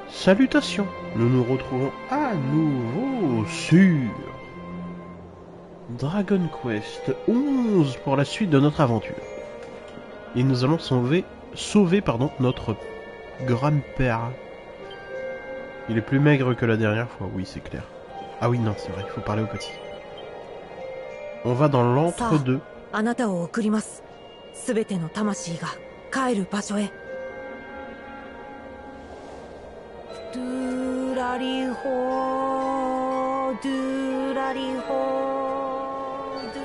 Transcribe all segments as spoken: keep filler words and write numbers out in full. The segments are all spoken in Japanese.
Salutations, nous nous retrouvons à nouveau sur Dragon Quest onze pour la suite de notre aventure. Et nous allons sauver, sauver pardon, notre grand-père. Il est plus maigre que la dernière fois, oui c'est clair. Ah oui non c'est vrai, il faut parler au petit. On va dans l'entre-deux. あなたを送ります。すべての魂が帰る場所へ。ドゥラリホー、ドゥラリホー、ドゥ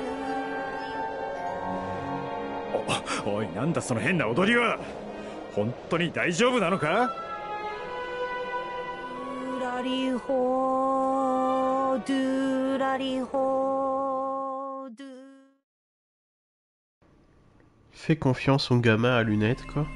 ラリホー。 お、おい、なんだその変な踊りは。本当に大丈夫なのか？ ドゥラリホー、ドゥラリホー、ドゥ。 Fais confiance au gamin à lunettes, quoi.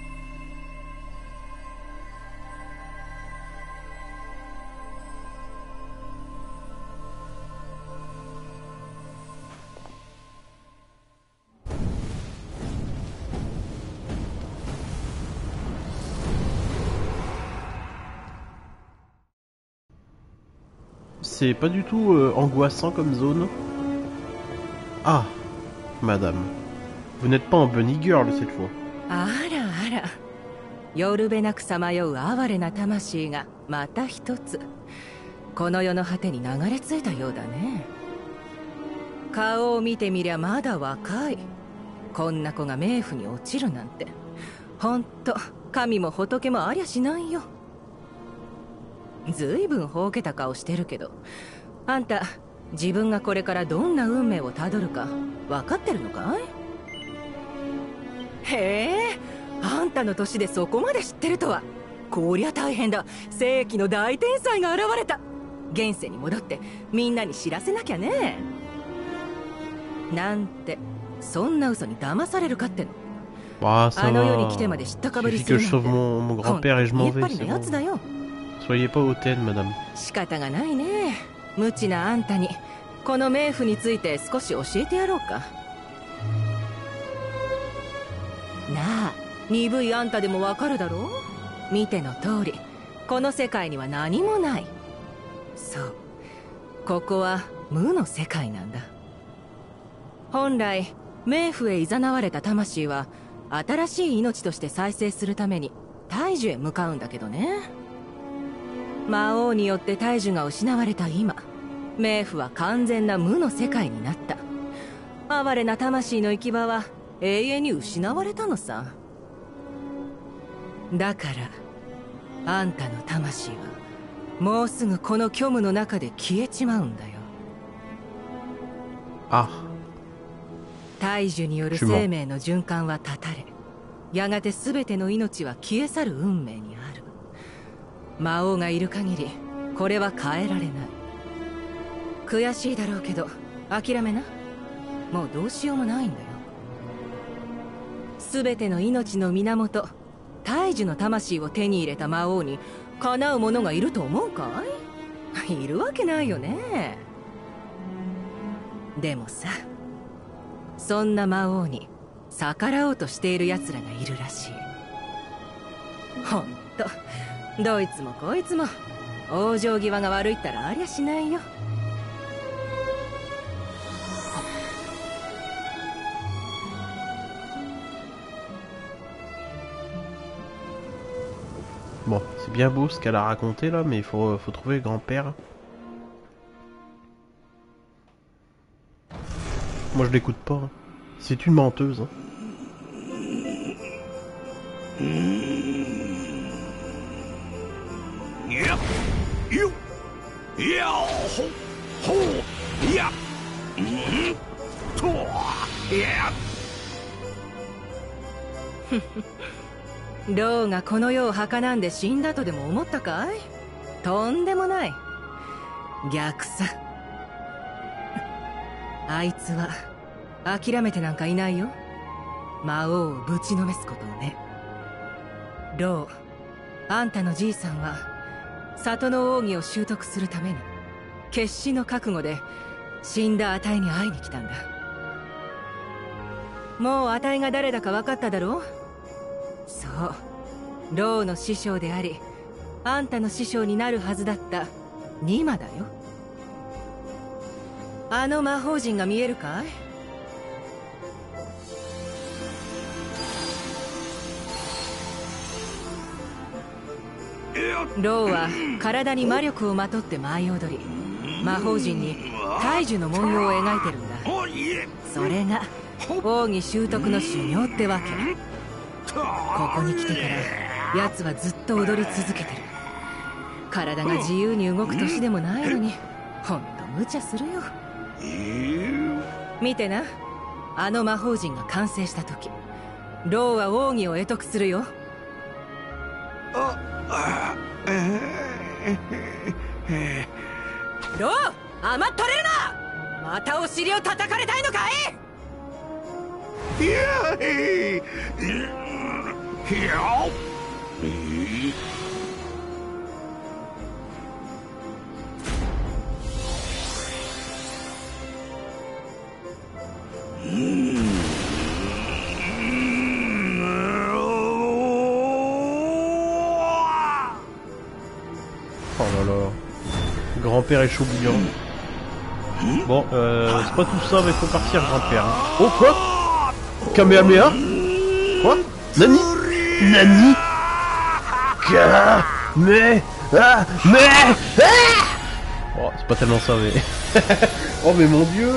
C'est pas du tout euh, angoissant comme zone. Ah, madame. Vous n'êtes pas en bunny girl cette fois. あらあら、夜べなくさまよう哀れな魂がまた一つこの世の果てに流れ着いたようだね。顔を見てみりゃまだ若い。こんな子が冥府に落ちるなんて、ほんと神も仏もありゃしないよ。ずいぶんほうけた顔してるけど、あんた自分がこれからどんな運命をたどるか分かってるのかい？へえ、あんたの年でそこまで知ってるとは。こりゃ大変だ。世紀の大天才が現れた。現世に戻ってみんなに知らせなきゃね。なんてそんな嘘に騙されるかっての。 Bah, ça あの世に va. 来てまで知ったかぶり Suffit す que る je なん sauve て。 mon, mon grand-père et je m'en やっ vais, ぱり c'est のや bon. つだよ。 Soyez pas hautaine, madame. 仕方がないね。無知なあんたにこの冥府について少し教えてやろうか。なあ、鈍いあんたでもわかるだろう。見ての通りこの世界には何もない。そう、ここは無の世界なんだ。本来冥府へ誘われた魂は新しい命として再生するために大樹へ向かうんだけどね。魔王によって大樹が失われた今、冥府は完全な無の世界になった。哀れな魂の行き場は永遠に失われたのさ。だからあんたの魂はもうすぐこの虚無の中で消えちまうんだよ。 あ、 大樹による生命の循環は断たれ、やがて全ての命は消え去る運命にある。魔王がいる限りこれは変えられない。悔しいだろうけど諦めな。もうどうしようもないんだよ。全ての命の源大樹の魂を手に入れた魔王にかなう者がいると思うかい？いるわけないよね。でもさ、そんな魔王に逆らおうとしている奴らがいるらしい。ほんとどいつもこいつも往生際が悪いったらありゃしないよ。 Bon, c'est bien beau ce qu'elle a raconté là, mais il faut, faut trouver le grand-père. Moi je l'écoute pas. Hein. C'est une menteuse. Hein. Hmm. ローがこの世を儚んで死んだとでも思ったかい？とんでもない。逆さ。あいつは諦めてなんかいないよ。魔王をぶちのめすことをね。ロー、あんたのじいさんは里の奥義を習得するために決死の覚悟で死んだあたいに会いに来たんだ。もうあたいが誰だか分かっただろう。そう、ローの師匠でありあんたの師匠になるはずだったニマだよ。あの魔法陣が見えるかい？ローは体に魔力をまとって舞い踊り、魔法陣に大樹の文様を描いてるんだ。それが奥義習得の修行ってわけ。ここに来てから奴はずっと踊り続けてる。体が自由に動く年でもないのに、ほんと無茶するよ。見てな、あの魔法陣が完成した時、ローは奥義を会得するよ。ロー、甘っとれるな！またお尻を叩かれたいのかい？いやいや Oh là là. Grand-père est chaud bouillant. Bon, euh, c'est pas tout ça, mais faut partir, grand-père. Hein. Oh, quoi? Kamehameha? Quoi? Nani? Nani? Ka... Mais... Ah... Mais... Ah! Oh, c'est pas tellement ça, mais... Oh, mais mon dieu!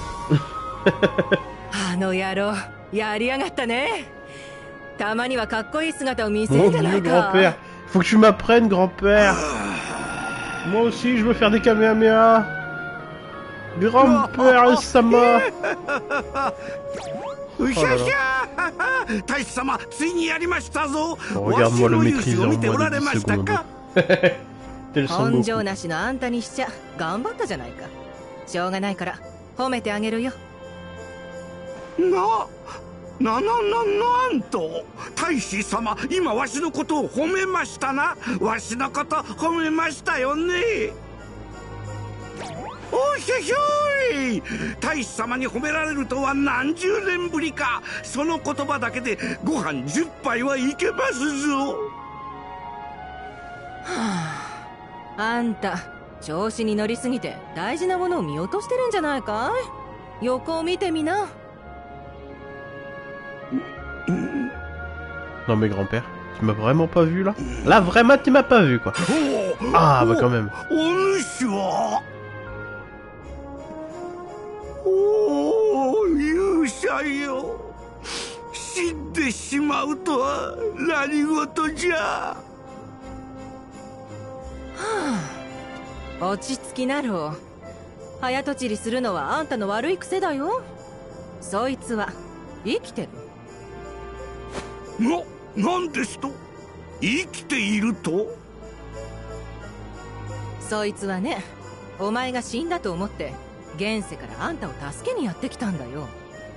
あの野郎、やりやがったね。たまにはかっこいい姿を見せるじゃないか。 Mon dieu, grand-père. Faut que tu m'apprennes, grand-père. Moi aussi, je veux faire des Kamehameha. Grand-père Sama. Oh là là. Oh, regarde-moi le maîtriser en moins de dix secondes. Tel Son Goku. 根性なしのあんたにしちゃ頑張ったじゃないか。しょうがないから褒めてあげるよ。 な、な、な、な、なんと大使様、今わしのことを褒めましたな。わしのこと褒めましたよね。おひょひょい、大使様に褒められるとは何十年ぶりか。その言葉だけでご飯じゅっぱいはいけますぞ。 はあ、あんた調子に乗りすぎて大事なものを見落としてるんじゃないかい？横を見てみな。 Non mais grand-père, tu m'as vraiment pas vu là? Là vraiment tu m'as pas vu quoi. Ah bah quand même. お主はおお勇者よ。死んでしまうとは何事じゃ。はあ、落ち着きなろう。早とちりするのはあんたの悪い癖だよ。そいつは生きてる。 な、なんですと？生きていると？ そいつはね、お前が死んだと思って現世からあんたを助けにやってきたんだよ。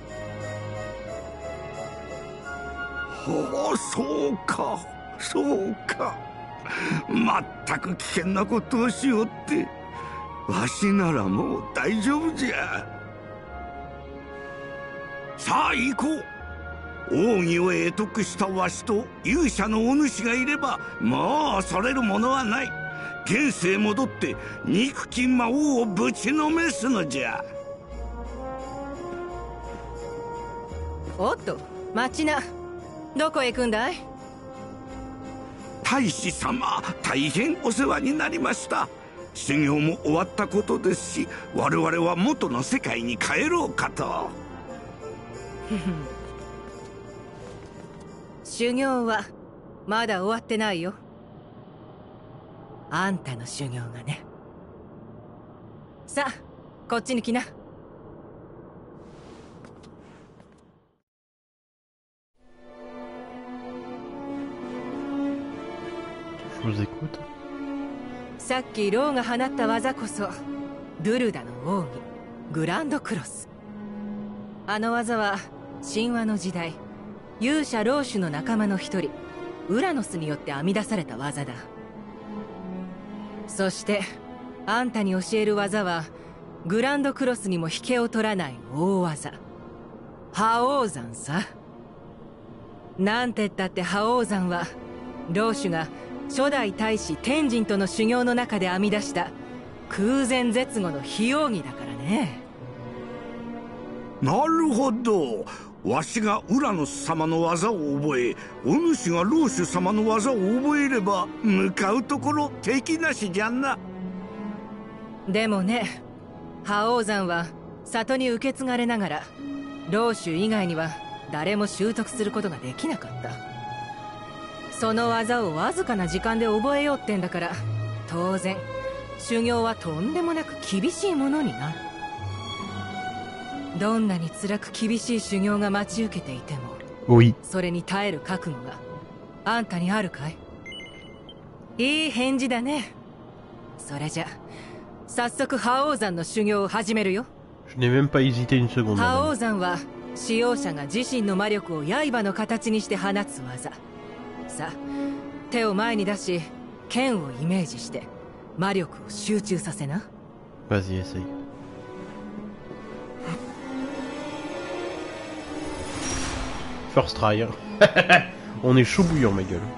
はあ、そうか、そうか。まったく危険なことをしよって。わしならもう大丈夫じゃ。さあ行こう。奥義を得得したわしと勇者のお主がいれば、もう恐れるものはない。現世戻って憎き魔王をぶちのめすのじゃ。 おっと、待ちな。どこへ行くんだい？ 大使様、大変お世話になりました。修行も終わったことですし、我々は元の世界に帰ろうかと。 修行はまだ終わってないよ。あんたの修行がね。さあ、こっちに来な。 Je vous écoute. さっきローが放った技こそドゥルダの奥義グランドクロス。あの技は神話の時代勇者ローシュの仲間の一人ウラノスによって編み出された技だ。そしてあんたに教える技はグランドクロスにも引けを取らない大技覇王山さ。なんてったって覇王山はローシュが初代大使天神との修行の中で編み出した空前絶後の非奥義だからね。 なるほど。わしがウラノス様の技を覚え、お主が老主様の技を覚えれば向かうところ敵なしじゃな。 でもね、覇王山は里に受け継がれながら老主以外には誰も習得することができなかった。その技をわずかな時間で覚えようってんだから、当然修行はとんでもなく厳しいものになる。どんなに辛く厳しい修行が待ち受けていても、 Oui. それに耐える覚悟があんたにあるかい？いい返事だね。それじゃ早速覇王山の修行を始めるよ。 Je n'ai même pas hésité une seconde. 覇王山は使用者が自身の魔力を刃の形にして放つ技。さあ、手を前に出し剣をイメージして魔力を集中させな。 Vas-y, essaye. First try. On est chaud bouillant, ma gueule.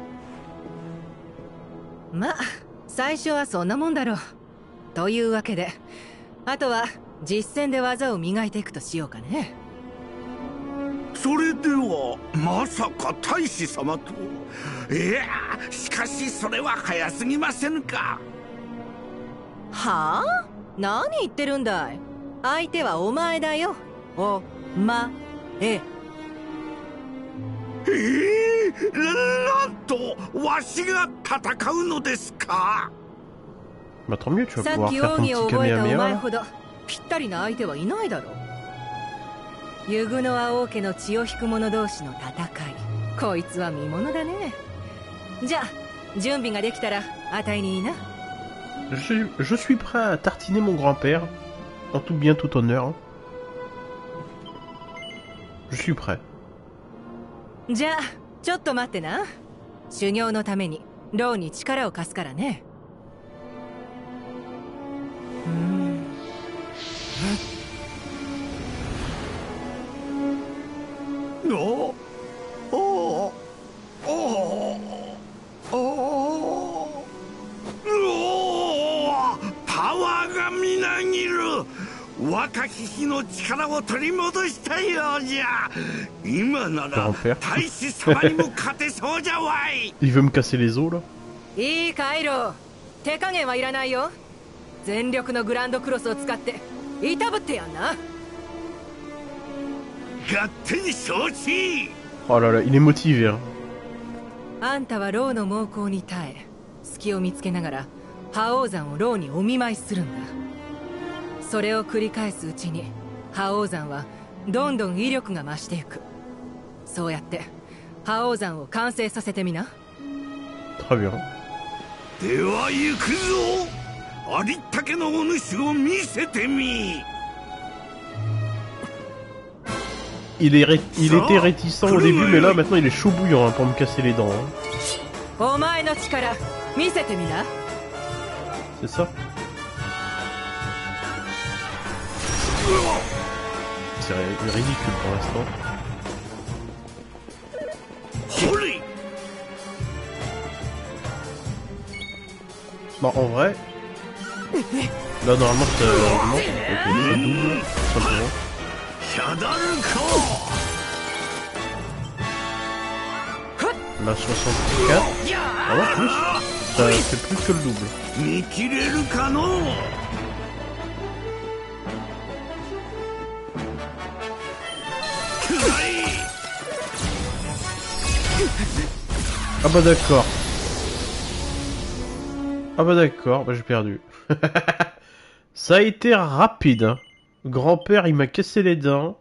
まあ最初はそんなもんだろう。というわけで、あとは実戦で技を磨いていくとしようかね。 それではまさか大使様と。いや、しかしそれは早すぎませんか。 はあ？何言ってるんだい。相手はお前だよ。おまえ。 ええー、なんとわしが戦うのですか。 Bah tant mieux, tu vas さっ pouvoir き faire 奥 ton 義を petit 覚えたお kamehameha 前 là. ほどぴったりな相手はいないだろう。ユグノア王家の血を引く者同士の戦い、こいつは見ものだね。じゃあ準備ができたらあたいにいいな。 Je, je suis prêt à tartiner mon grand-père. En tout bien, tout honneur. Je suis prêt. じゃあちょっと待ってな。修行のために牢に力を貸すからね。うーん。 おおおおおお、パワーがみなぎる。若き日の力を取り戻したようじゃ。今なら大使様にも勝てそうじゃわい。 Il veut me casser les os là. いいかイロ、手加減はいらないよ。全力のグランドクロスを使っていたぶってやんな。 勝手に承知。 Oh là là, il est motivé hein. あんたは牢の猛攻に耐え、隙を見つけながら覇王山を牢にお見舞いするんだ。それを繰り返すうちに覇王山はどんどん威力が増していく。そうやって覇王山を完成させてみな。 Très bien. では行くぞ。ありったけのお主を見せてみ。 Il, est ré... il était réticent au début, mais là maintenant il est chaud bouillant hein, pour me casser les dents. Hein. お前の力見せてみな。 C'est ça. C'est ridicule pour l'instant. Bon, en vrai, là normalement ça augmente, ok, ça double, tout simplement. Là soixante-quatre, ah ouais, plus, ça fait plus que le double. Ah bah d'accord. Ah bah d'accord, bah j'ai perdu. Ça a été rapide. Hein. Grand-père, il m'a cassé les dents.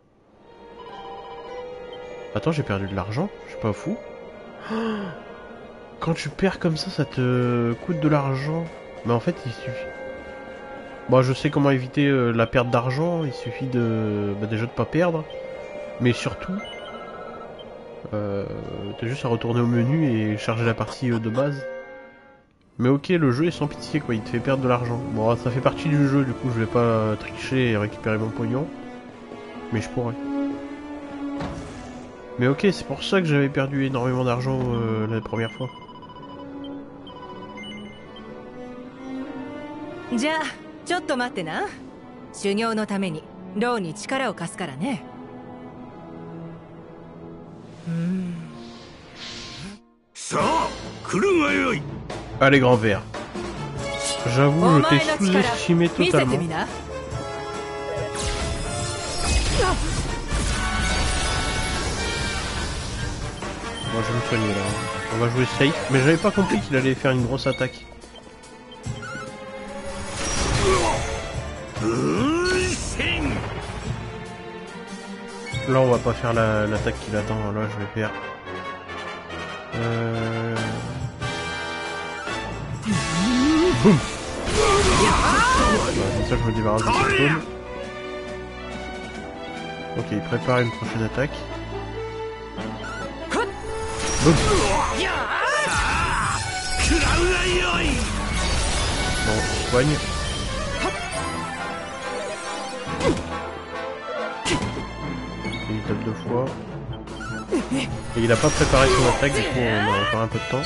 Attends, j'ai perdu de l'argent, je suis pas fou. Quand tu perds comme ça, ça te coûte de l'argent. Mais en fait, il suffit... Bon, je sais comment éviter euh, la perte d'argent, il suffit de... Bah, déjà de pas perdre. Mais surtout... Euh, t'as juste à retourner au menu et charger la partie euh, de base. Mais ok, le jeu est sans pitié quoi, il te fait perdre de l'argent. Bon, ça fait partie du jeu, du coup je vais pas tricher et récupérer mon pognon. Mais je pourrais. Mais ok, c'est pour ça que j'avais perdu énormément d'argent euh, la première fois. じゃあちょっと待ってな。修行のためにローに力を貸すからね。うーん。 さあ来るがよい。 Allez, grand père. J'avoue, je t'ai sous-estimé 見せて totalement. みな。 Moi, je vais me soigner là. On va jouer safe. Mais j'avais pas compris qu'il allait faire une grosse attaque. Là, on va pas faire la- l'attaque qu'il attend. Là, je vais faire. Euh... Boum. Voilà, comme ça, je me débarrasse de ce spawn. Ok, il prépare une prochaine attaque. Boum. Bon, on soigne. Il tape deux fois. Et il a pas préparé son attaque, du coup on a encore un peu de temps.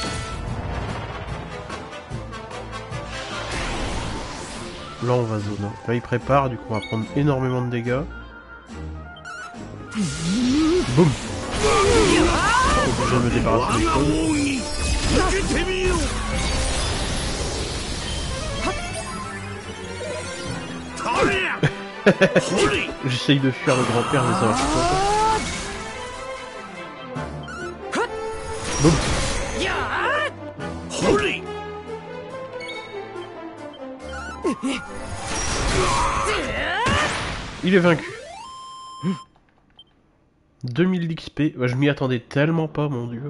Là on va zone. Là il prépare, du coup on va prendre énormément de dégâts. Boum. Je vais me débarrasser des choses. J'essaye de fuir le grand-père mais ça va pas. Boum. Il est vaincu. deux mille d'X P, bah, je m'y attendais tellement pas, mon dieu.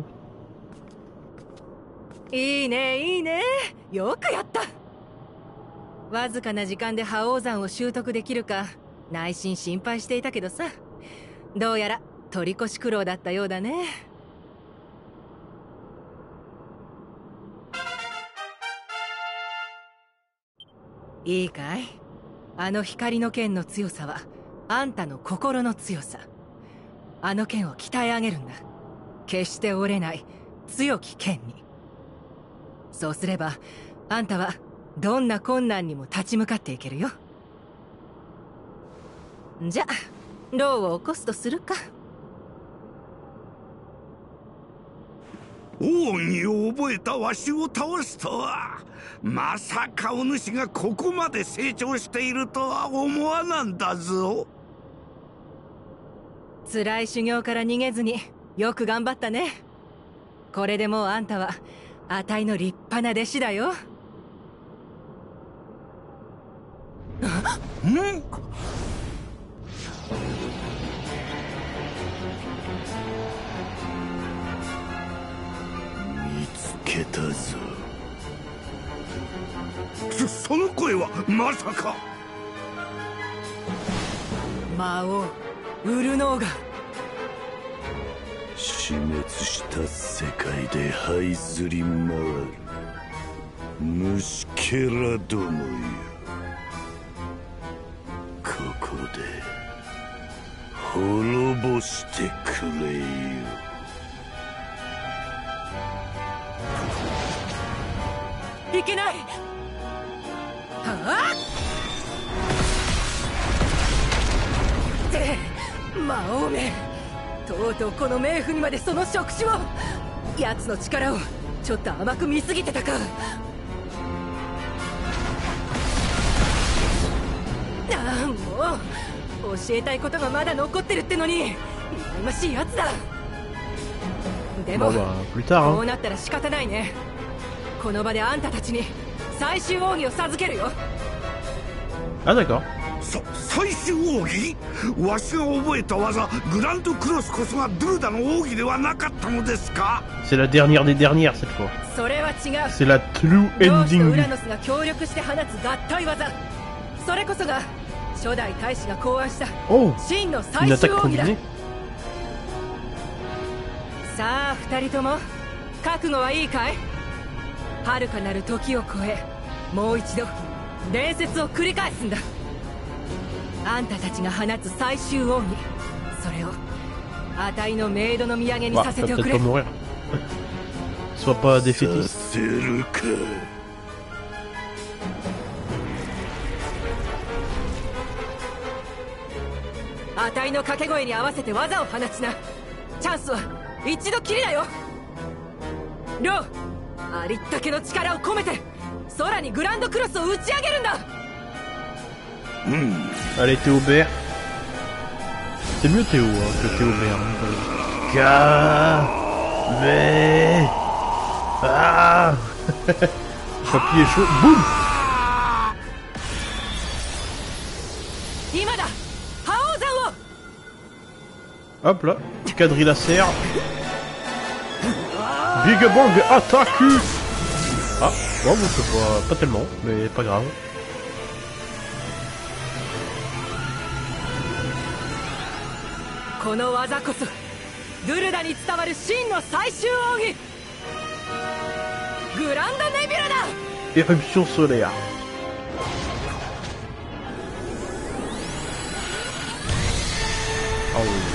いいねいいね、よくやった。わずかな時間で覇王山を習得できるか内心心配していたけどさ、どうやら取り越し苦労だったようだね。いいかい、あの光の剣の強さはあんたの心の強さ。あの剣を鍛え上げるんだ。決して折れない強き剣に。そうすればあんたはどんな困難にも立ち向かっていけるよ。じゃあローを起こすとするか。 奥義を覚えたわしを倒すとは、まさかお主がここまで成長しているとは思わなんだぞ。 辛い修行から逃げずによく頑張ったね。これでもうあんたはあたいの立派な弟子だよ。 ん？見つけたぞ。そ、その声はまさか。 魔王ウルノーガ。 死滅した世界で這いずり回る虫けらどもよ、ここで滅ぼしてくれよ。 いけない。はあって魔王め、とうとうこの冥府にまでその触手を。奴の力をちょっと甘く見すぎてたか。ああ、もう教えたいことがまだ残ってるってのに羨ましいやつだ。でも、 Bon bah, plus tard, こう hein. なったら仕方ないね。この場であんたたちに最終奥義を授けるよ。 Ah d'accord. さ、最終奥義？わしが覚えた技グランドクロスこそがドゥーダの奥義ではなかったのですか？ C'est la dernière des dernières cette fois. それは違う。 C'est la true ロースと ending. ウラノスが協力して放つ合体技。それこそが初代大使が考案した Oh, 真の une 最終 attaque 奥義だ。 combinée. さあ二人とも覚悟はいいかい？遥かなる時を超え、もう一度伝説を繰り返すんだ。あんたたちが放つ最終奥義、それをあたいのメイドの土産に Bah, さ ça せ va ておく peut-être れ。 pas mourir. Sois pas さ défaitiste. せるか。 あたいの掛け声に合わせて技を放ちな。チャンスは一度きりだよ。りょう、ありったけの力を込めて空にグランドクロスを打ち上げるんだ。 うん。 Allez Théobert. C'est mieux Théo hein, que Théobert. Car... Mais... Ah. Papy est chaud. Boum. Hop là, quadrilatère. Big Bang attaque. Ah, bon, bon c'est pas, pas tellement, mais pas grave. Éruption solaire. Oh oui.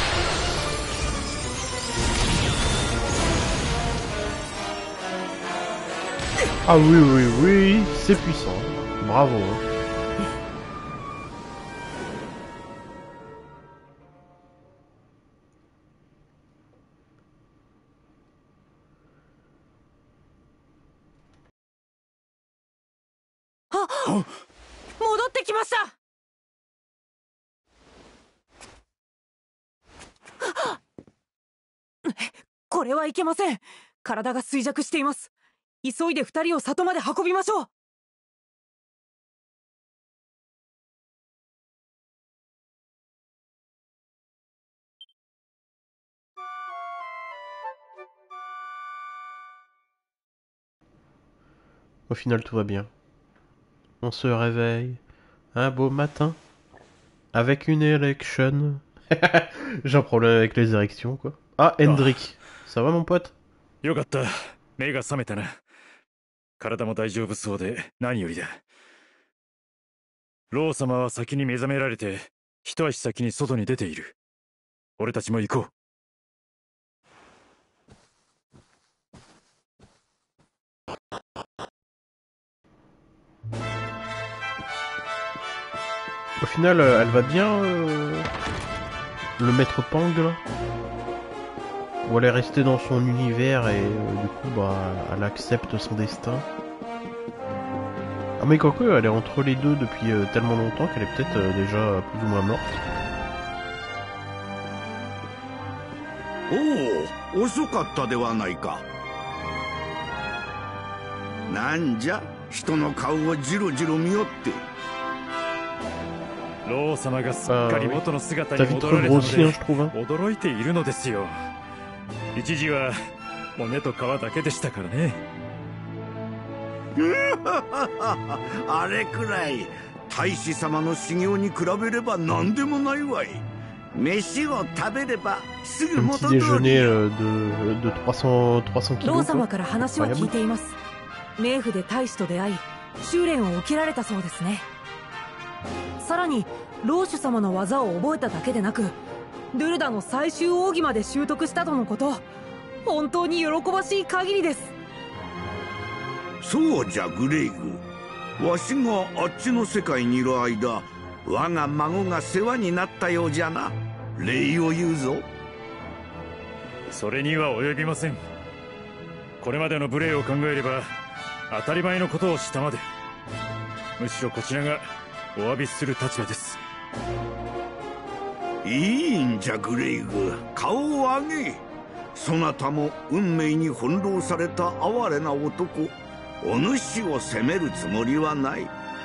Ah oui oui oui, c'est puissant. Bravo. Ah, 戻ってきました。これはいけません。体が衰弱しています。急いで二人を里まで運びましょう。 Au final, tout va bien. On se réveille un beau matin avec une érection. J'ai un problème avec les érections, quoi. Ah, Hendrik. Ça va, mon pote? よかった。目が覚めたな。体も大丈夫そうで何よりだ。ロー様は先に目覚められて、一足先に外に出ている。俺たちも行こう。 Au final, euh, elle va bien, euh, le maître Pang, là. Ou elle est restée dans son univers et euh, du coup, bah, elle accepte son destin. Ah mais quoique, elle est entre les deux depuis euh, tellement longtemps qu'elle est peut-être euh, déjà plus ou moins morte. Oh, 遅かったではないか。なんじゃ、人の顔をじろじろ見よって。 ロー様がすっかり元の姿に T'as vite 戻られたので regrossi, hein, je trouve. Hein. 驚いているのですよ。一時は骨と皮だけでしたからね。 あれくらい大使様の修行に比べれば何でもないわい。飯を食べればすぐ Un 元 petit 通り。 déjeuner euh, de, de trois cents, trois cents ロー kilos. 様 Quoi. から話は聞いています。冥府で大使と出会い、修練を受けられたそうですね。さらに老主様の技を覚えただけでなく、ドゥルダの最終奥義まで習得したとのこと。本当に喜ばしい限りです。 そうじゃグレイグ、わしがあっちの世界にいる間、我が孫が世話になったようじゃな。礼を言うぞ。 それには及びません。これまでの無礼を考えれば当たり前のことをしたまで。むしろこちらがお詫びする立場です。 いいんじゃグレイグ、顔を上げ。そなたも運命に翻弄された哀れな男、お主を責めるつもりはない。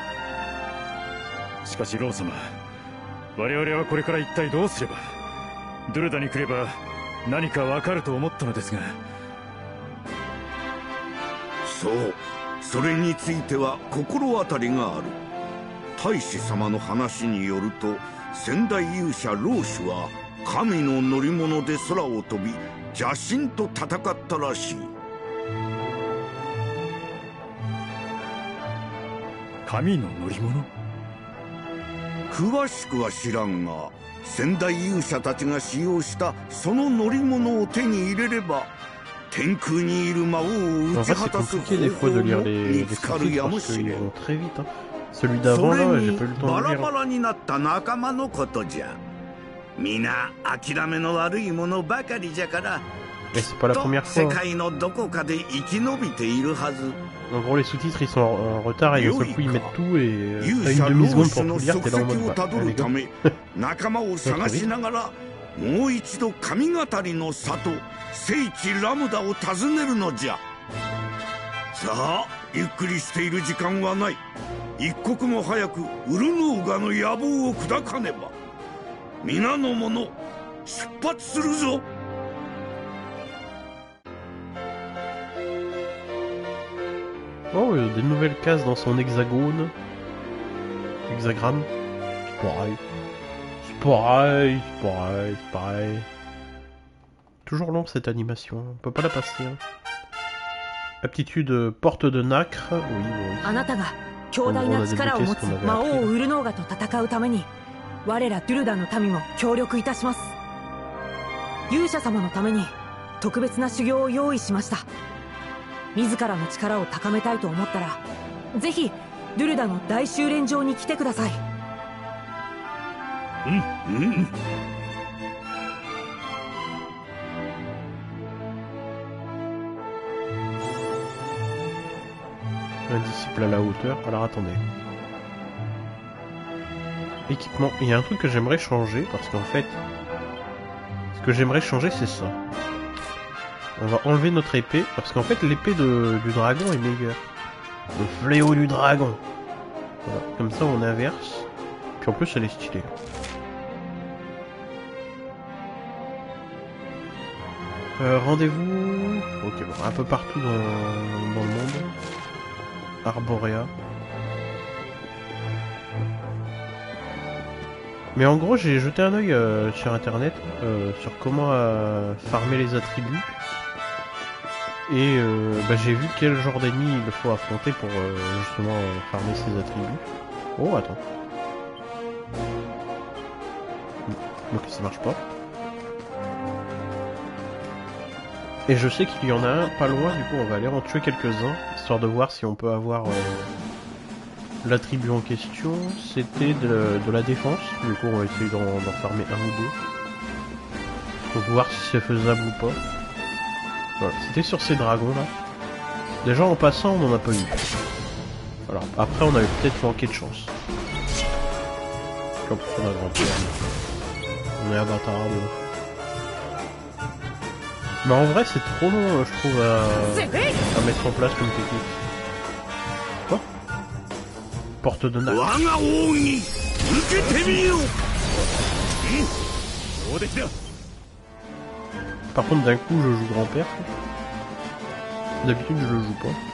しかしロー様、我々はこれから一体どうすれば。ドゥルダに来れば何かわかると思ったのですが。 そう、それについては心当たりがある。大使様の話によると、先代勇者ローシュは神の乗り物で空を飛び邪神と戦ったらしい。 神の乗り物？ 詳しくは知らんが、先代勇者たちが使用したその乗り物を手に入れれば、天空にいる魔王を打ち果たす方法も見つかるやもしれん。 Celui d'avant là, j'ai pas eu le temps de バラ lire. バラになった仲間のことじゃ。 皆諦めの悪いものばかりじゃから、 Mais c'est pas la と première 世 fois. 界のどこかで生き延びているはず。 En gros, les sous-titres ils sont en, en retard et d'un seul coup ils mettent tout et euh, 勇 t'as une 者 demi-seconde 老 pour 子の tout lire, 足 t'es là en 跡 mode を bah, たど allez る go. ため仲間を探しながらもう一度神語りの里聖地ラムダを訪ねるのじゃ。さあゆっくりしている時間はない。一刻も早くウルノーガの野望を砕かねば。皆の者出発するぞ。 Oh, euh, des nouvelles cases dans son hexagone. Hexagramme. C'est pareil. C'est pareil, c'est pareil, c'est pareil. Toujours long cette animation, on peut pas la passer. Hein. Aptitude euh, porte de nacre. Oui, oui. あなたが強大な力を持つ魔王ウルノーガと戦うために我らドゥルダンの民も協力いたします。勇者様のために特別な修行を用意しました。自らの力を高めたいと思ったらぜひドゥルダの大修練場に来てください。 うんうん。 Un disciple à la hauteur. Alors attendez. Équipement. Il y a un truc que j'aimerais changer parce qu'en fait, ce que j'aimerais changer c'est ça. On va enlever notre épée parce qu'en fait l'épée de, du dragon est meilleure. Le fléau du dragon. Voilà. Comme ça on inverse. Puis en plus elle est stylée. Euh, Rendez-vous. Ok, bon, un peu partout dans, dans le monde. Arborea. Mais en gros, j'ai jeté un œil euh, sur internet euh, sur comment euh, farmer les attributs. Et euh, bah, j'ai vu quel genre d'ennemi il faut affronter pour euh, justement euh, farmer ces attributs. Oh, attends. Ok, ça marche pas. Et je sais qu'il y en a un pas loin, du coup on va aller en tuer quelques-uns, histoire de voir si on peut avoir euh, l'attribut en question. C'était de, de la défense, du coup on va essayer d'en farmer un ou deux. Pour voir si c'est faisable ou pas. Voilà, c'était sur ces dragons là. Déjà en passant on n'en a pas eu. Alors après on avait peut-être manqué de chance. Comme on a grand on est abattable. Mais en vrai c'est trop long je trouve à, à mettre en place comme technique. Quoi? Porte de nacre. Par contre d'un coup je joue grand-père. D'habitude je le joue pas.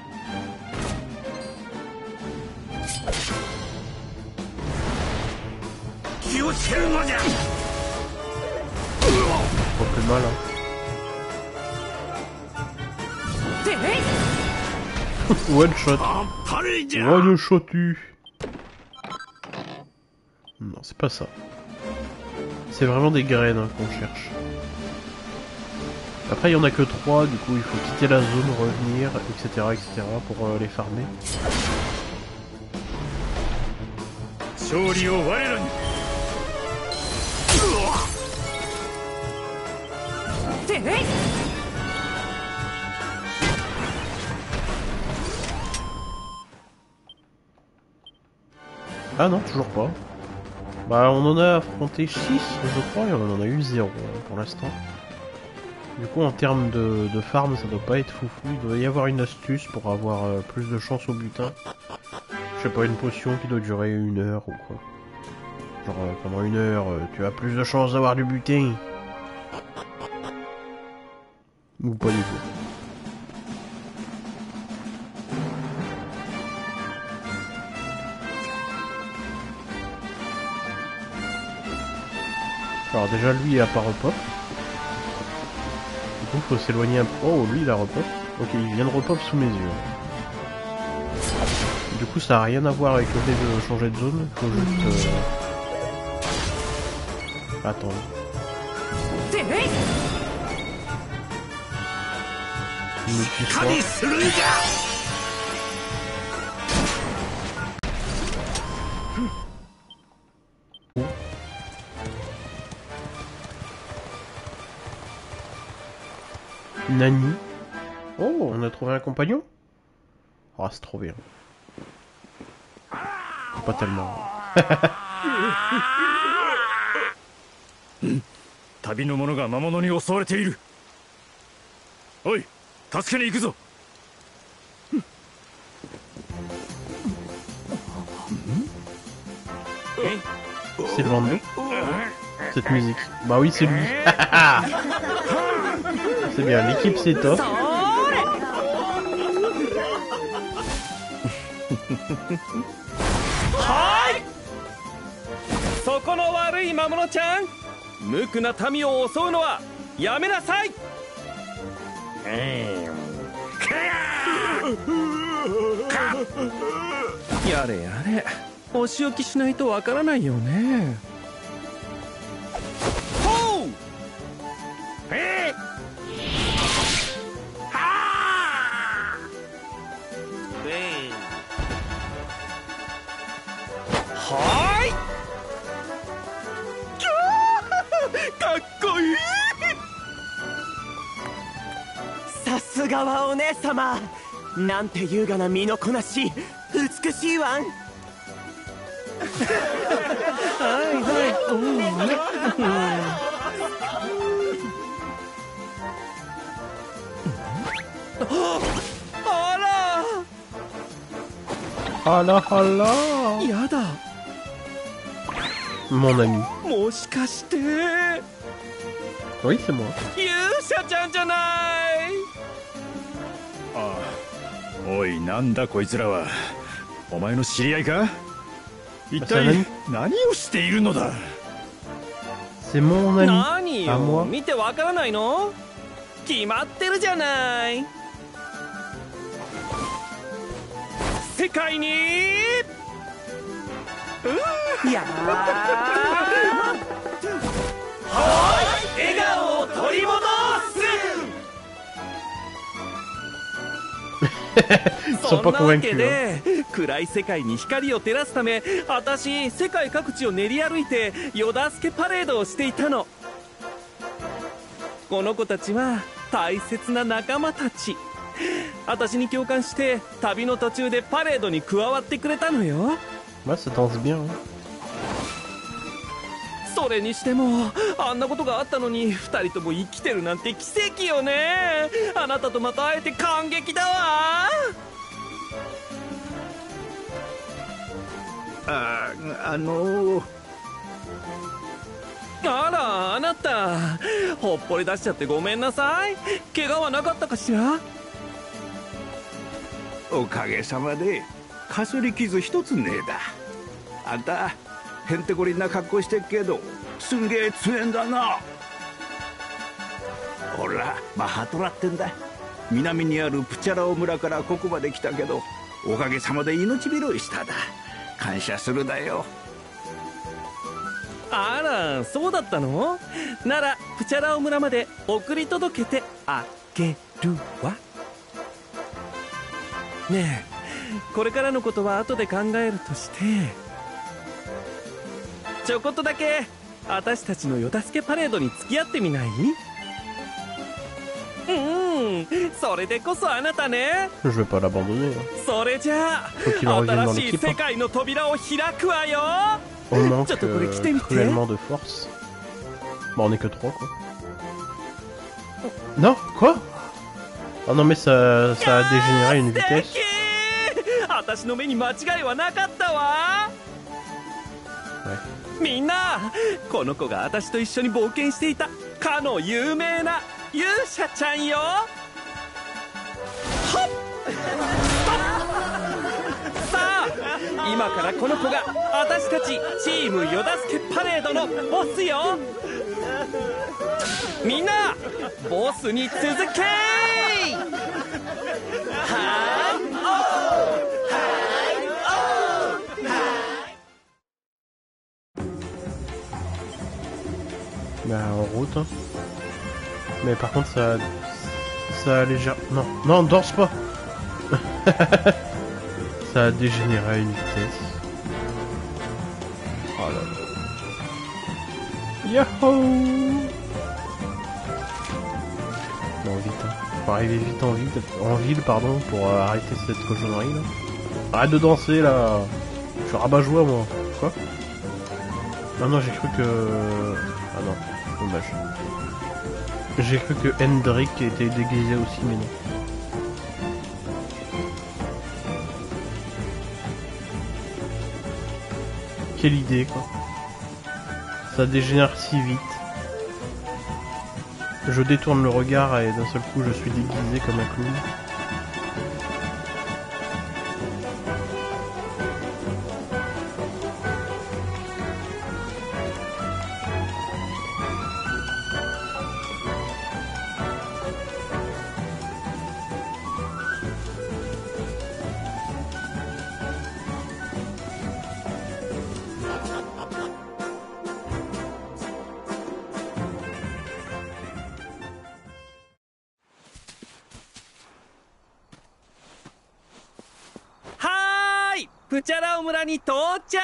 Pas plus mal hein. One shot. One shot tu. Non, c'est pas ça. C'est vraiment des graines hein, qu'on cherche. Après, il y en a que trois, du coup, il faut quitter la zone, revenir, et cetera, et cetera, pour euh, les farmer. Ah non, toujours pas. Bah on en a affronté six je crois et on en a eu zéro pour l'instant. Du coup en termes de, de farm ça doit pas être foufou, il doit y avoir une astuce pour avoir euh, plus de chance au butin. Je sais pas, une potion qui doit durer une heure ou quoi. Genre euh, pendant une heure euh, tu as plus de chance d'avoir du butin. Ou pas du tout. Alors déjà lui il a pas repop. Du coup faut s'éloigner un peu. Oh lui il a repop. Ok il vient de repop sous mes yeux. Du coup ça a rien à voir avec le fait de changer de zone. Faut juste... Euh... Attends. Nani. Oh, on a trouvé un compagnon. Ah, oh, c'est trop bien. Pas tellement. 旅の者が魔物に襲われている。おい、助けに行くぞ。 C'est le vendu. Cette musique. Bah oui, c'est lui. C'est bien, l'équipe c'est top. そこの悪い魔物ちゃん、無垢な民を襲うのはやめなさい。やれやれ、お仕置きしないとわからないよね。ほう。えーはーい。かっこいい。 さすがはお姉様、なんて優雅な身のこなし、美しいわん。 はいはい、あらあらあら。 やだ。 Mon ami. もしかして Oui, c'est moi. 勇者ちゃんじゃない。 ああ、おい、なんだこいつらは。お前の知り合いか。一体何をしているのだ。 C'est mon ami. 何 À よ、 moi. 見てわからないの。決まってるじゃない。世界にいやー、 はい、笑顔を取り戻す。そんなわけで、暗い世界に光を照らすため、私世界各地を練り歩いてヨダスケパレードをしていたの。この子たちは大切な仲間たち。私に共感して旅の途中でパレードに加わってくれたのよ。 Ouais, ça danse bien. Hein. それにしてもあんなことがあったのにふたりとも生きてるなんて奇跡よね。あなたとまた会えて感激だわ。 あ、あのー、 あら、あなたほっぽり出しちゃってごめんなさい。怪我はなかったかしら。 おかげさまでかすり傷一つねえだ。あんたへんてこりんな格好してっけどすんげえ強えんだな。ほらマハトラってんだ。南にあるプチャラオ村からここまで来たけどおかげさまで命拾いしただ。感謝するだよ。 あら、そうだったの。ならプチャラオ村まで送り届けてあげるわ。ねえ、これからのことは後で考えるとして、ちょこっとだけ私たちのヨダスケパレードに付き合ってみない？うん、それでこそあなたね。 Je vais pas l'abandonner. それじゃあ Faut qu'il revienne dans 新しい l'équipe. 世界の扉を開くわよ。 On manque ちょっとこれ着て euh, みて。 cruellement de force. Bon, on est que trois, quoi. Non, quoi? Oh non, mais ça, ça a dégénéré une vitesse. 素敵。私の目に間違いはなかったわ。 Ouais. みんな、この子が私と一緒に冒険していたかの有名な勇者ちゃんよ。はっさあ、今からこの子が私たちチームヨダスケパレードのボスよ。みんなボスに続けー。はーい、おー Bah, en route. Hein. Mais par contre, ça. Ça a légère. Non, non, danse pas. Ça a dégénéré à une vitesse. Oh là là. Yahoo! Bon, vite. Hein. Faut arriver vite en ville, en ville pardon, pour euh, arrêter cette cochonnerie là. Arrête de danser là. Je suis rabat-joie moi. Quoi? Non non, j'ai cru que... Ah non, dommage. J'ai cru que Hendrik était déguisé aussi, mais non. Quelle idée quoi. Ça dégénère si vite. Je détourne le regard et d'un seul coup je suis déguisé comme un clown. プチャラオ村に到着。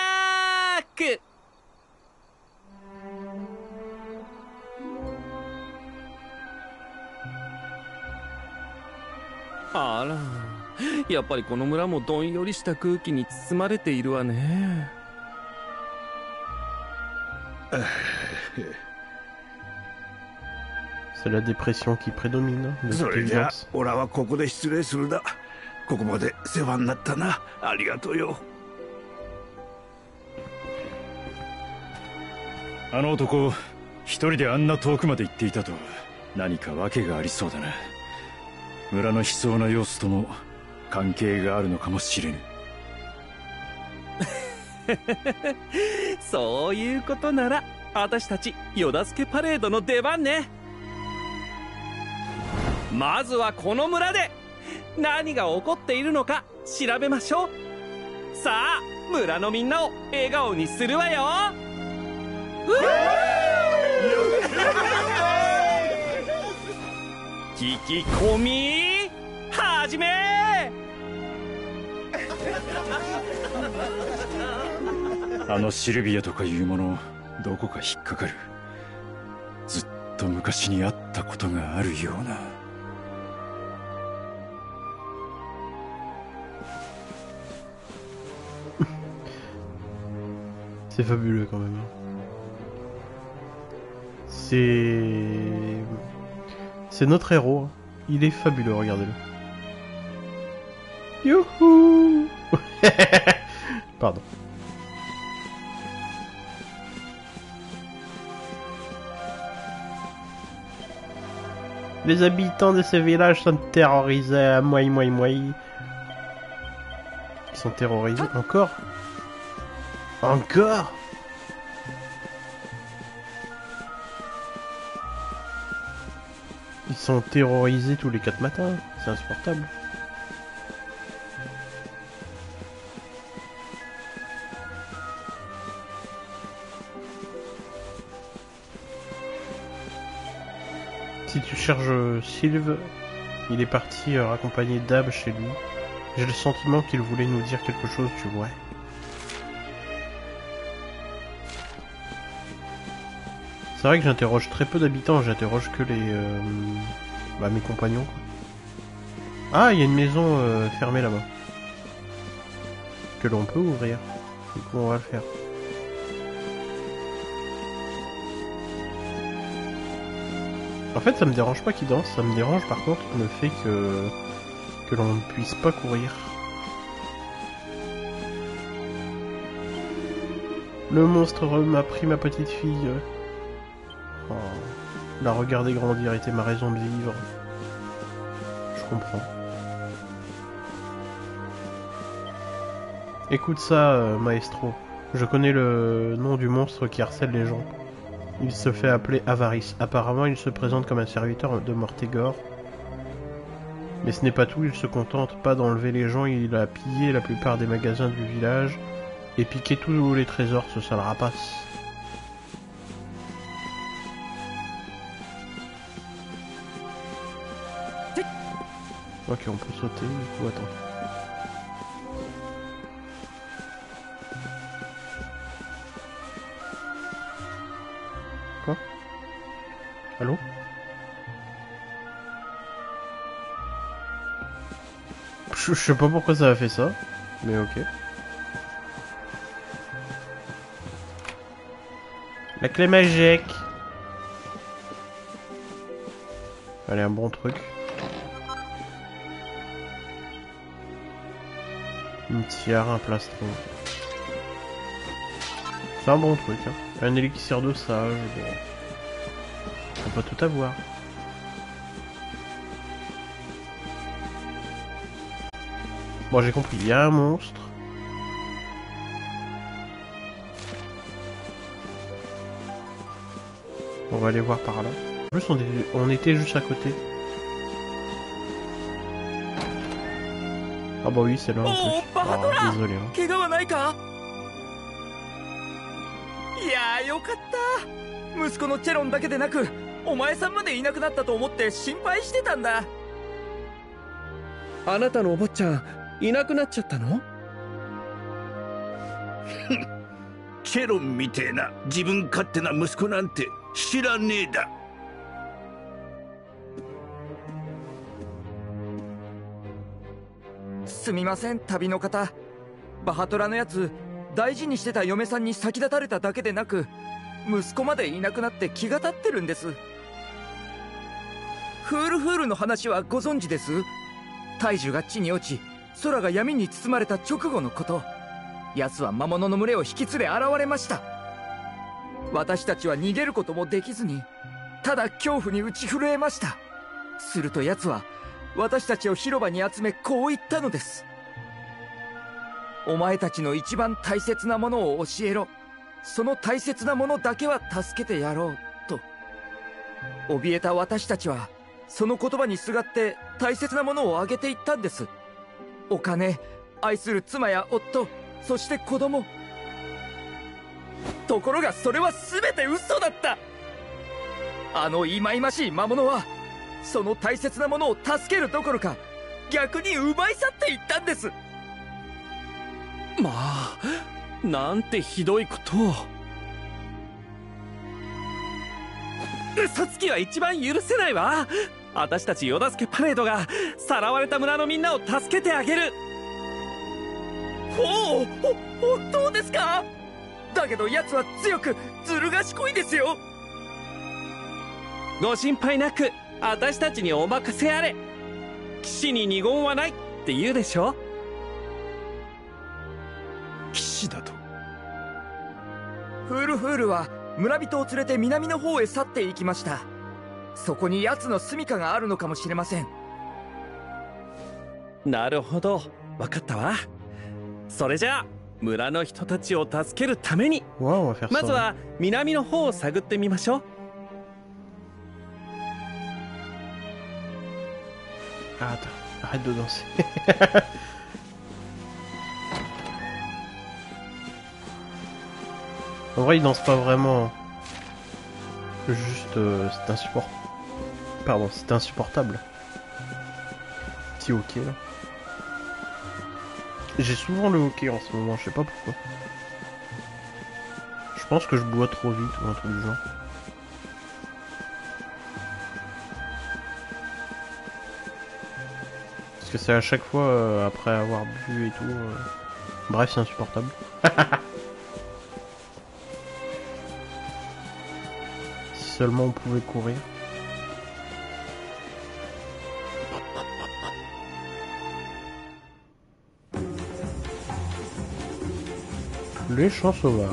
あら、やっぱりこの村もどんよりした空気に包まれているわね。 C'est la dépression qui prédomine. それじゃあ、俺はここで失礼するだ。ここまで世話になったな。ありがとうよ。 あの男、一人であんな遠くまで行っていたとは何か訳がありそうだな。村の悲壮な様子とも関係があるのかもしれぬ。 そういうことなら私たちヨダスケパレードの出番ね。まずはこの村で何が起こっているのか調べましょう。さあ、村のみんなを笑顔にするわよ。聞き込み始め。 あのシルビアとかいうもの、どこか引っかかる。ずっと昔にあったことがあるような。 C'est fabuleux quand même. C'est... C'est notre héros. Il est fabuleux, regardez-le. Youhou. Pardon. Les habitants de ce village sont terrorisés. Moi, moi, moi. Ils sont terrorisés encore. Encore? Ils sont terrorisés tous les quatre matins, c'est insupportable. Si tu cherches Sylve, il est parti euh, raccompagner Dab chez lui. J'ai le sentiment qu'il voulait nous dire quelque chose, tu vois. C'est vrai que j'interroge très peu d'habitants, j'interroge que les... Euh, bah, mes compagnons. Ah, il y a une maison euh, fermée là-bas. Que l'on peut ouvrir. Du coup, on va le faire. En fait, ça me dérange pas qu'ils dansent, ça me dérange par contre le fait que, que l'on ne puisse pas courir. Le monstre m'a pris ma petite fille. Oh, la regarder grandir était ma raison de vivre. Je comprends. Écoute ça, euh, maestro. Je connais le nom du monstre qui harcèle les gens. Il se fait appeler Avarice. Apparemment, il se présente comme un serviteur de Mortégor. Mais ce n'est pas tout, il se contente pas d'enlever les gens, il a pillé la plupart des magasins du village et piqué tous les trésors, ce sale rapace. Ok, on peut sauter, du coup, attends. Quoi? Allô? Je, je sais pas pourquoi ça a fait ça, mais ok. La clé magique. Allez, un bon truc. Une tiare, un plastron. C'est un bon truc, hein. Un élixir de sage, bon. Faut pas tout avoir. Bon, j'ai compris, il y a un monstre. On va aller voir par là. En plus, on, est, on était juste à côté. Ah bah oui, c'est là en plus. Oh, désolé. Hein. いやーよかった息子のチェロンだけでなくお前さんまでいなくなったと思って心配してたんだあなたのお坊ちゃんいなくなっちゃったのチェロンみてえな自分勝手な息子なんて知らねえだすみません旅の方バハトラのやつ大事にしてた嫁さんに先立たれただけでなく息子までいなくなって気が立ってるんですフールフールの話はご存知です大樹が地に落ち空が闇に包まれた直後のこと奴は魔物の群れを引き連れ現れました私たちは逃げることもできずにただ恐怖に打ち震えましたすると奴は私たちを広場に集めこう言ったのですお前たちの一番大切なものを教えろその大切なものだけは助けてやろうと怯えた私たちはその言葉にすがって大切なものをあげていったんですお金愛する妻や夫そして子供ところがそれは全て嘘だったあの忌々しい魔物はその大切なものを助けるどころか逆に奪い去っていったんですまあなんてひどいことを嘘つきは一番許せないわ私たちヨダスケパレードがさらわれた村のみんなを助けてあげるおお本当ですかだけど奴は強くずる賢いですよご心配なく私たちにお任せあれ騎士に二言はないって言うでしょ騎士だとフールフールは村人を連れて南の方へ去っていきましたそこに奴の住処があるのかもしれませんなるほど分かったわそれじゃあ村の人たちを助けるためにまずは南の方を探ってみましょうあ、arrête de danser. En vrai, il danse pas vraiment. Juste, euh, c'est insupportable. Pardon, c'est insupportable. Petit hockey là. J'ai souvent le hockey en ce moment, je sais pas pourquoi. Je pense que je bois trop vite ou un truc du genre. Parce que c'est à chaque fois euh, après avoir bu et tout. Euh... Bref, c'est insupportable. Si seulement on pouvait courir. Les champs sauvages.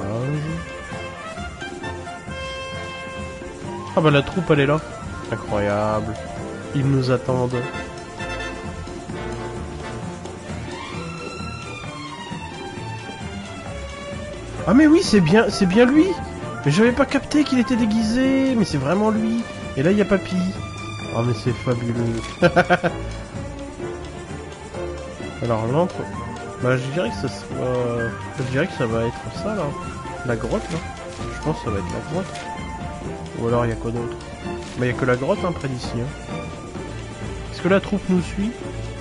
Ah bah la troupe elle est là. Incroyable. Ils nous attendent. Ah mais oui, c'est bien, c'est bien lui. Mais j'avais pas capté qu'il était déguisé. Mais c'est vraiment lui. Et là il y a Papy. Oh mais c'est fabuleux. Alors l'entre... Bah je dirais que ça euh, je dirais que ça va être ça là. La grotte là. Je pense que ça va être la grotte. Ou alors il y a quoi d'autre? Bah il y a que la grotte hein, près d'ici. Hein. Est-ce que la troupe nous suit?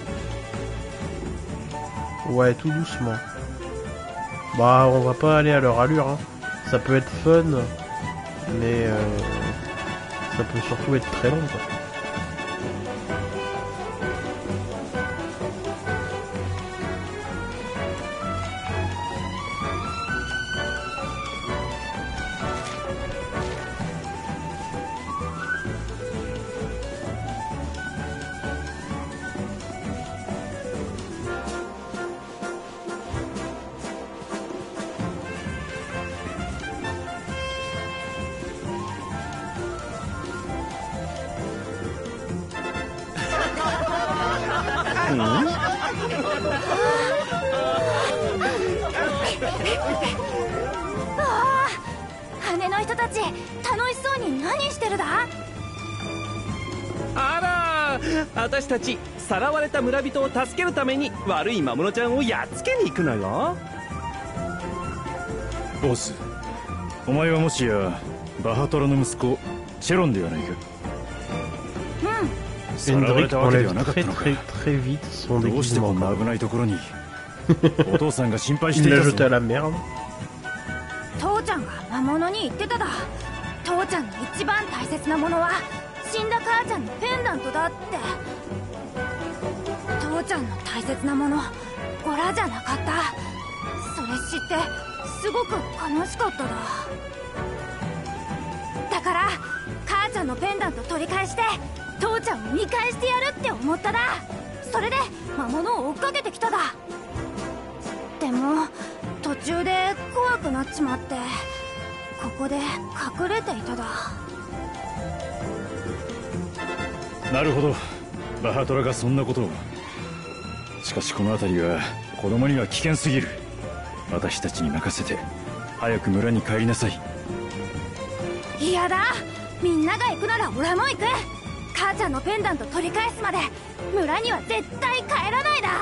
Ouais, tout doucement. Bah on va pas aller à leur allure hein. Ça peut être fun. Mais euh, ça peut surtout être très long quoi. ああ、羽の人たち楽しそうに何してるだ？ あら、私たちさらわれた村人を助けるために悪い魔物ちゃんをやっつけに行くのよ。 ボス、お前はもしやバハトラの息子チェロンではないか？ うん。 さらわれたわけではなかったのか。 très très vite son どうしてこん déguisement. な危ないところに。お父さんが心配して Il い l'a た jeté à ぞ。 la merde. 父ちゃんが魔物に言ってただ。父ちゃんの一番大切なものは死んだ母ちゃんのペンダントだって。父ちゃんの大切なものゴラじゃなかった。それ知ってすごく悲しかっただ。だから母ちゃんのペンダント取り返して父ちゃんを見返してやるって思っただ。それで魔物を追っかけてきただ。でも途中で怖くなっちまってここで隠れていただ。 なるほど、バハトラがそんなことを。しかしこの辺りは子供には危険すぎる。私たちに任せて早く村に帰りなさい。 いやだ、みんなが行くなら俺も行く。母ちゃんのペンダント取り返すまで村には絶対帰らないだ。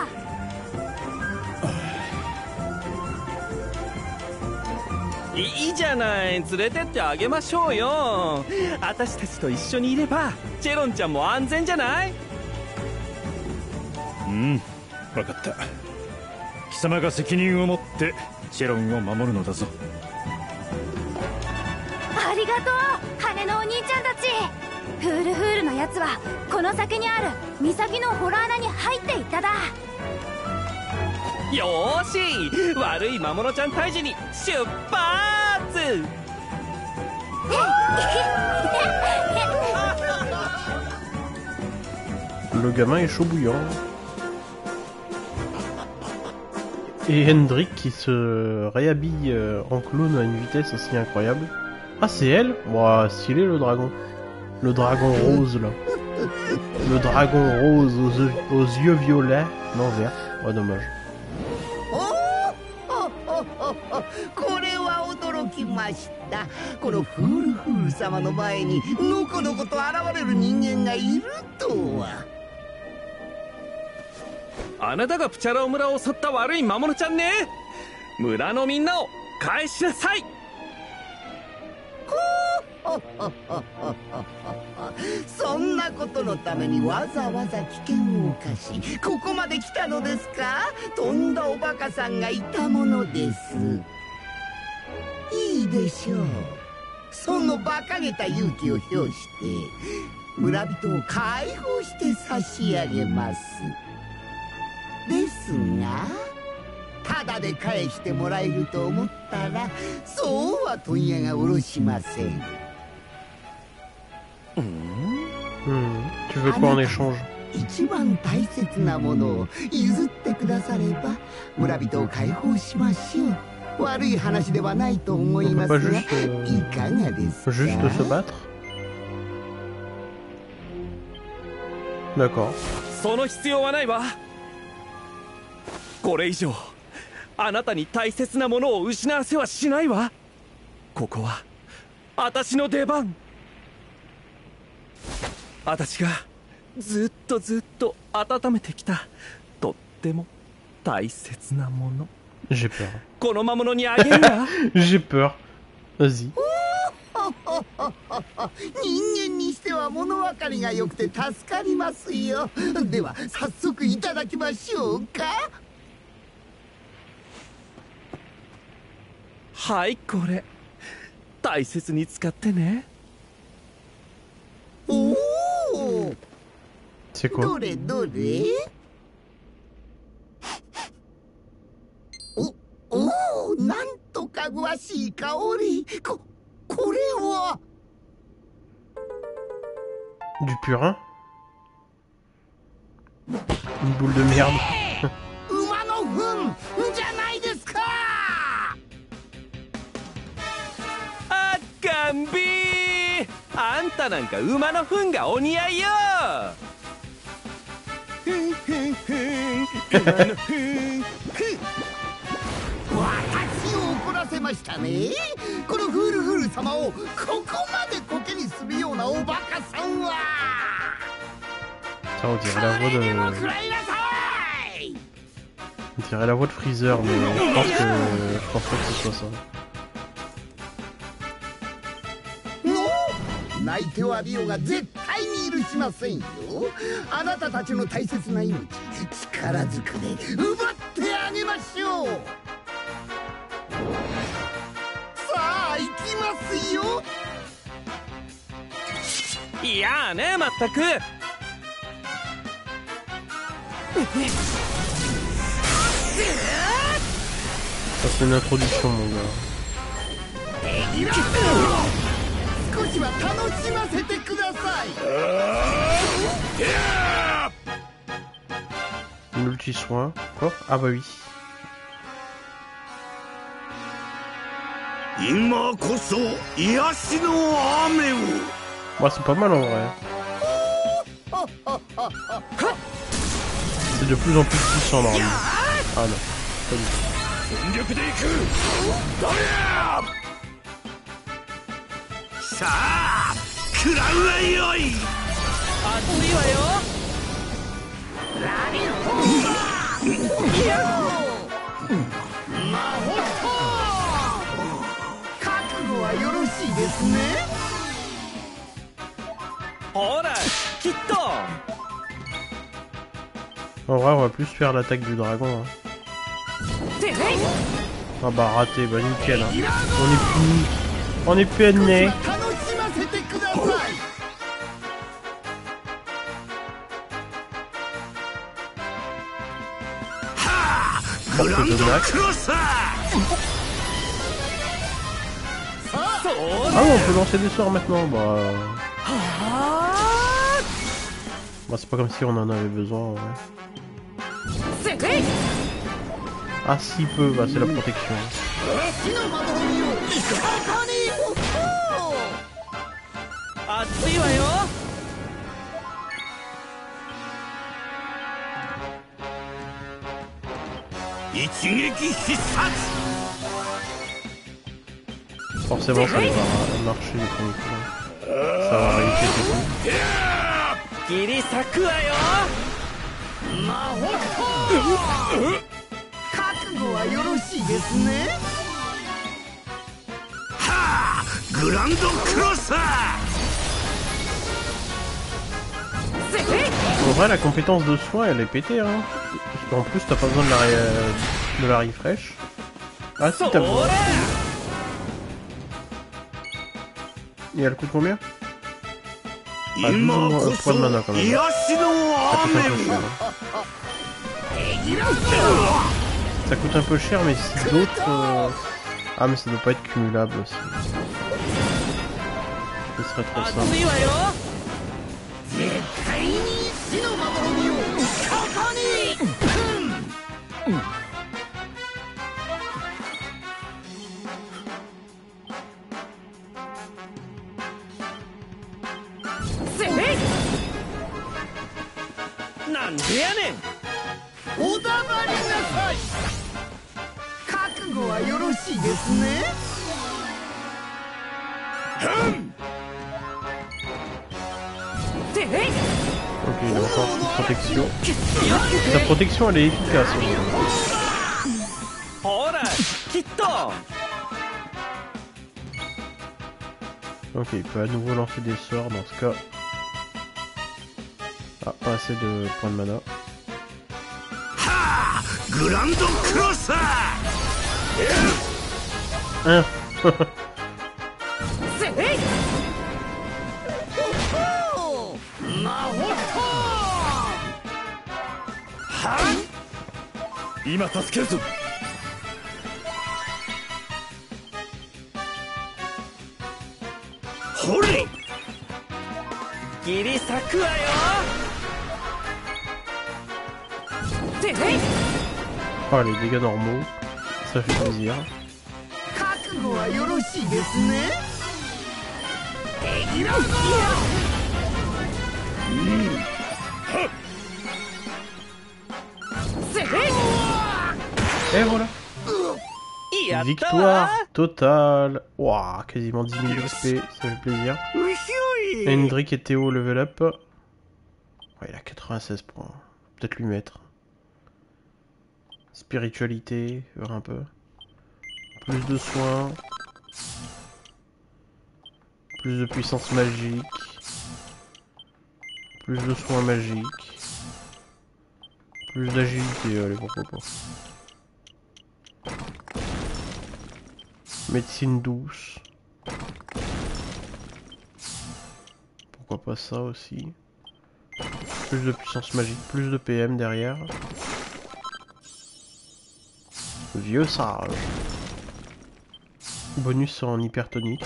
いいじゃない、連れてってあげましょうよ。私たちと一緒にいればチェロンちゃんも安全じゃない？ うん、分かった。貴様が責任を持ってチェロンを守るのだぞ。 ありがとう羽のお兄ちゃんたち。フールフールのやつはこの先にある岬の洞穴に入っていっただ。 よーし、悪い魔物ちゃん退治に出発。 Le gamin est chaud bouillant. Et Hendrik qui se réhabille en clown à une vitesse aussi incroyable. Ah, c'est elle? Ouah, stylé le dragon. Le dragon rose là. Le dragon rose aux yeux, aux yeux violets. Non, vert. Oh, dommage. これは驚きました。このフールフール様の前にのこのこと現れる人間がいるとは。 あなたがプチャラオ村を襲った悪い魔物ちゃんね。村のみんなを返しなさい。 そんなことのためにわざわざ危険を冒しここまで来たのですか？とんだおバカさんがいたものです。いいでしょう。その馬鹿げた勇気を表して村人を解放して差し上げます。ですがただで返してもらえると思ったらそうは問屋が下ろしません。 Hmm. Tu veux quoi en échange? 一番大切なものを譲ってくだされば村人を解放しましょう。悪い話ではないと思いますが、いかがですか？ Juste se battre? D'accord. その必要はないわ。これ以上あなたに大切なものを失わせはしないわ。ここは私の出番。私がずっとずっと温めてきたとっても大切なもの。 J'ai peur. この魔物にあげるわ。 J'ai peur. Vas-y. 人間にしては物分かりが良くて助かりますよ。では早速いただきましょうか。 はい、これ大切に使ってね。 おお、 C'est quoi? どれどれ。おお、なんとか詳しい香り。ここれは Du purin? Une boule de merde. 馬の糞じゃないですか。 あっかんびー、あんたなんか馬の糞がお似合いよ。 私を怒らせましたね。このフールフール様をここまでコケにするようなおバカさんは。 Ça, on dirait la voix de... On dirait la voix de Freezer, mais je pense que... Je pense pas que ce soit ça. 泣いてはリオが絶対に許しませんよ。あなたたちの大切な命、力ずくで奪ってあげましょう。さあ行きますよ。 いやね、まったく。 Ça c'est une introduction, mon gars. 少しは楽しませてください。 Multi-soin. Quoi? Ah bah oui. 今こそ癒しの雨を。 Moi, c'est pas mal en vrai. C'est de plus en plus puissant normalement. Ah non, pas du tout. さあ食らうがよい。 熱いわよ。 ラリフォーマホト覚悟はよろしいですね。 ほらきっと。 En vrai, on va plus faire l'attaque du dragon. Hein. Ah bah raté, bah nickel. Hein. On est plus... On est plus ennemi. Porte de Max. Ah ouais, on peut lancer des sorts maintenant. Bah... Bah c'est pas comme si on en avait besoin. Ouais. Ah si peu, bah c'est la protection. 熱いわよ。 一撃必殺。 Forcément ça va marcher les premiers coups. Ça va réussir tout. 切り裂くわよ。 魔法覚悟はよろしいですね。 はあ、グランドクロス。 En vrai, la compétence de soin elle est pétée, hein. En plus, t'as pas besoin de la, de la refresh. Ah si, t'as besoin. Et elle coûte combien? Ah, douze points de mana quand même. Ça coûte un peu cher. Ça coûte un peu cher, mais si d'autres... Euh... Ah, mais ça doit pas être cumulable aussi. Ce serait trop simple. Ok, il a encore une protection. Sa protection elle est efficace. Ok, il peut à nouveau lancer des sorts dans ce cas. Ah, pas assez de points de mana. Un. Oh, les dégâts normaux, ça fait plaisir. Et voilà. Victoire totale. Waouh, quasiment dix mille X P, ça fait plaisir. Hendrik et Théo level up. Ouais, il a quatre-vingt-seize points. Peut-être lui mettre. Spiritualité, voir un peu. Plus de soins. Plus de puissance magique. Plus de soins magiques. Plus d'agilité, allez, pourquoi pas. Médecine douce. Pourquoi pas ça aussi. Plus de puissance magique, plus de P M derrière. Vieux sage. Bonus en hypertonique.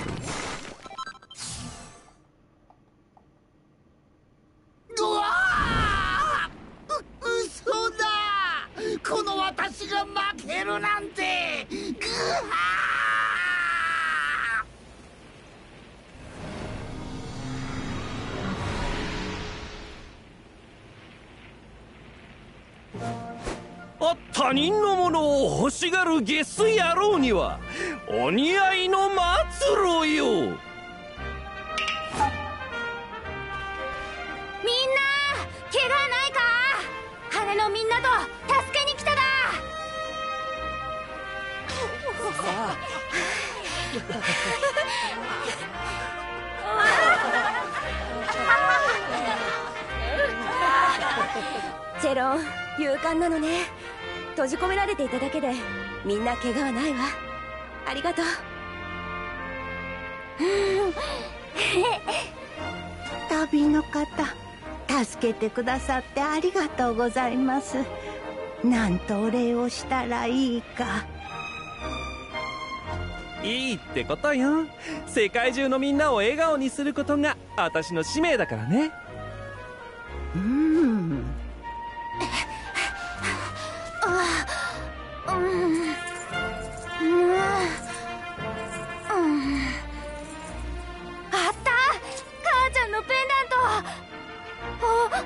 他人のものを欲しがるゲス野郎にはお似合いの末路よ。 みんな怪我ないか？羽のみんなと助けに来ただ。 チェロン、勇敢なのね。閉じ込められていただけでみんな怪我はないわ。ありがとう。 旅の方、助けてくださってありがとうございます。なんとお礼をしたらいいか。 いいってことよ。世界中のみんなを笑顔にすることが私の使命だからね。 うん。 うん、うん、うん、あった！母ちゃんのペンダント。あ、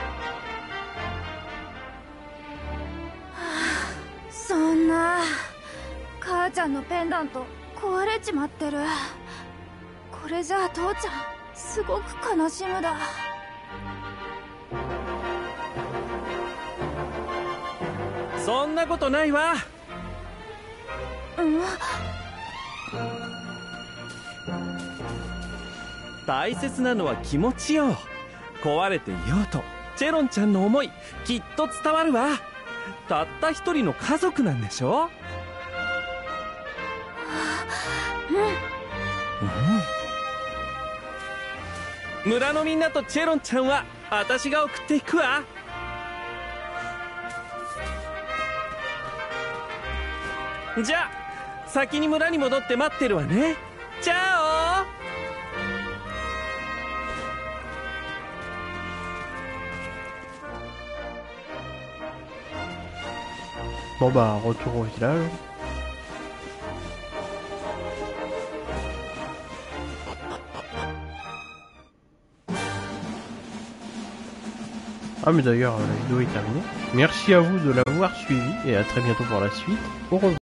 そんな、母ちゃんのペンダント壊れちまってる。これじゃあ父ちゃんすごく悲しむだ。 そんなことないわ。 うん、 大切なのは気持ちよ。壊れていようとチェロンちゃんの思いきっと伝わるわ。たった一人の家族なんでしょ。うん、うん、村のみんなとチェロンちゃんは私が送っていくわ。じゃあ先に村に戻って待ってるわね。チャオ。 Bon bah retour au village. Ah mais d'ailleurs la vidéo est terminée. Merci à vous de l'avoir suivi et à très bientôt pour la suite. Au revoir.